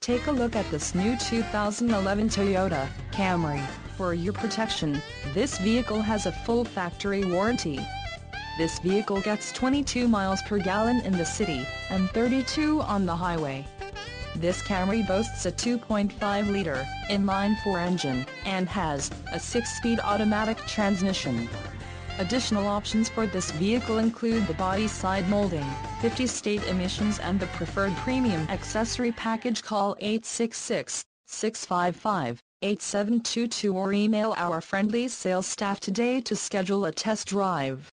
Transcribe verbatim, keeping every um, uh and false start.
Take a look at this new two thousand eleven Toyota Camry. For your protection, this vehicle has a full factory warranty. This vehicle gets twenty-two miles per gallon in the city, and thirty-two on the highway. This Camry boasts a two point five liter inline-four engine, and has a six-speed automatic transmission. Additional options for this vehicle include the body side molding, fifty state emissions and the preferred premium accessory package. Call eight six six, six five five, eight seven two two or email our friendly sales staff today to schedule a test drive.